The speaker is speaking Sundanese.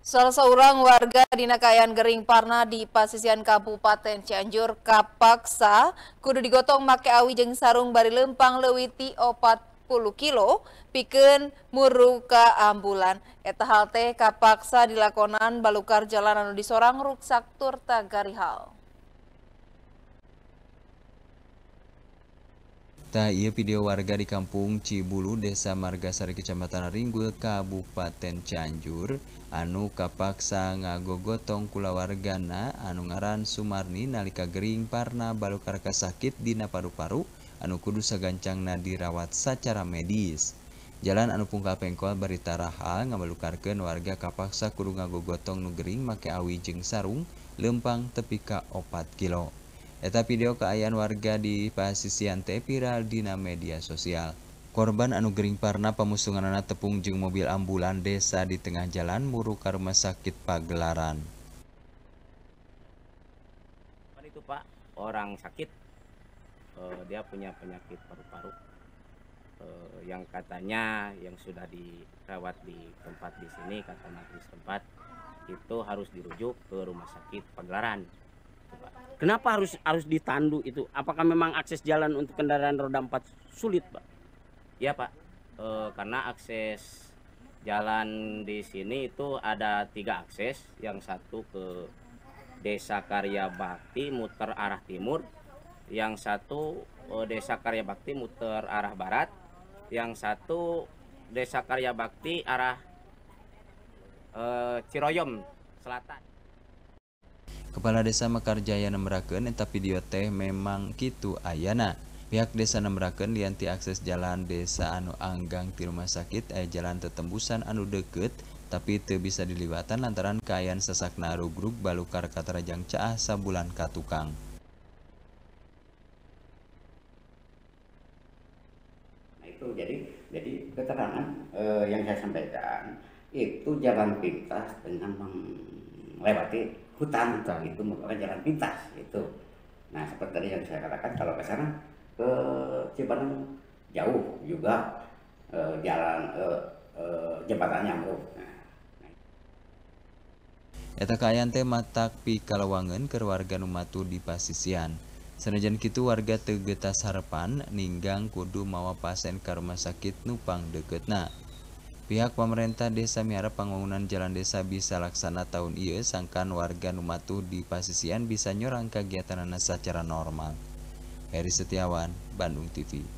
Salah seorang warga di Nakayan Gering Parna di Pasisian Kabupaten Cianjur kapaksa kudu digotong make awi jeung sarung bari lempang leuwih ti 40 kilo pikeun muru ka ambulan. Eta hal teh kapaksa dilakonan balukar jalan anu disorang ruksak tur tagarihal. Tah ieu video warga di Kampung Cibulu, Desa Margasari, Kecamatan Ringgul, Kabupaten Cianjur, anu kapaksa ngagogotong kulawargana anu ngaran Sumarni nalika gering parna balukar kasakit dina paru-paru anu kudu sagancangna dirawat sacara medis. Jalan anu pungkal pengkol bari taraha ngabalukarkeun warga kapaksa kudu ngagogotong nu gering make awi jeung sarung lempang tepi ka 4 kilo. Eta video keayaan warga di Pasisian teh viral dina media sosial. Korban anu gering parna pamusunganana tepung jeung mobil ambulan desa di tengah jalan muru ka rumah sakit Pagelaran. Itu Pak, orang sakit, dia punya penyakit paru-paru yang katanya yang sudah dirawat di tempat di sini, kata nakes tempat itu harus dirujuk ke rumah sakit Pagelaran. Kenapa harus ditandu itu? Apakah memang akses jalan untuk kendaraan roda 4 sulit, Pak? Ya, Pak. Karena akses jalan di sini itu ada 3 akses. Yang satu ke Desa Karya Bakti muter arah timur, yang satu Desa Karya Bakti muter arah barat, yang satu Desa Karya Bakti arah Ciroyom selatan. Kepala Desa Mekarjaya nembrakeun eta video teh memang kitu ayana. Pihak desa nembrakeun lianti akses jalan desa anu anggang ti rumah sakit aya jalan tetembusan anu deukeut tapi teu bisa diliwatan lantaran kaayaan sesakna rugrug balukar katarajang caah sabulan ka tukang. Nah itu jadi keterangan yang saya sampaikan itu jalan pintas dengan melewati hutan itu merupakan jalan pintas itu. Nah seperti tadi yang saya katakan kalau ke sana ke Cipadang jauh juga jalan jembatannya ambruk. Eta kaayaan teh matak pikalawangeun keur warga nu matu di Pasisian. Sanajan kitu warga teu geutas harepan ninggang kudu mawa pasien ka rumah sakit nu pangdeuketna. Pihak pemerintah desa miharep pembangunan jalan desa bisa laksana tahun ieu sangkan warga nu matu di Pasisian bisa nyorang kagiatanana secara normal. Heri Setiawan, Bandung TV.